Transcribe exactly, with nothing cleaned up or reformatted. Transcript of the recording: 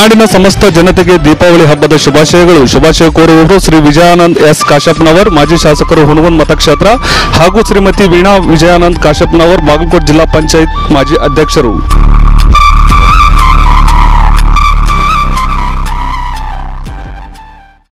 ನಾಡಿನ ಸಮಸ್ತ ಜನತೆಗೆ ದೀಪಾವಳಿ ಹಬ್ಬದ ಶುಭಾಶಯಗಳು. ಶುಭಾಶಯ ಕೋರುವವರು ಶ್ರೀ ವಿಜಯಾನಂದ್ ಎಸ್ ಕಾಶಪ್ಪನವರ್, ಮಾಜಿ ಶಾಸಕರು ಹುಣಗುನ್ ಮತಕ್ಷೇತ್ರ, ಹಾಗೂ ಶ್ರೀಮತಿ ವೀಣಾ ವಿಜಯಾನಂದ್ ಕಾಶಪ್ಪನವರ್, ಬಾಗಲಕೋಟೆ ಜಿಲ್ಲಾ ಪಂಚಾಯತ್ ಮಾಜಿ ಅಧ್ಯಕ್ಷರು.